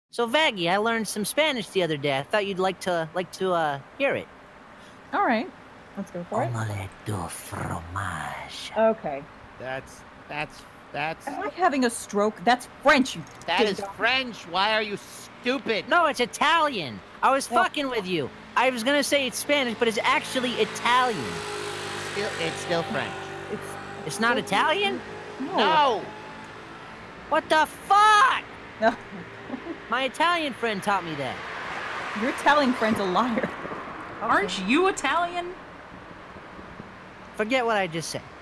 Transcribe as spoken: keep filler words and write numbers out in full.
So, Vaggie, I learned some Spanish the other day. I thought you'd like to like to uh hear it. All right, let's go for it. Omelette de fromage. Okay. That's that's that's Am I having a stroke? That's French. You that is ding-dong. French. Why are you stupid? No, it's Italian. I was Well- fucking with you. I was gonna say it's Spanish, but it's actually Italian. Still, it's still French. It's It's not Italian? no. No. What the fuck? No. My Italian friend taught me that. Your Italian friend's a liar. Aren't you Italian? Forget what I just said.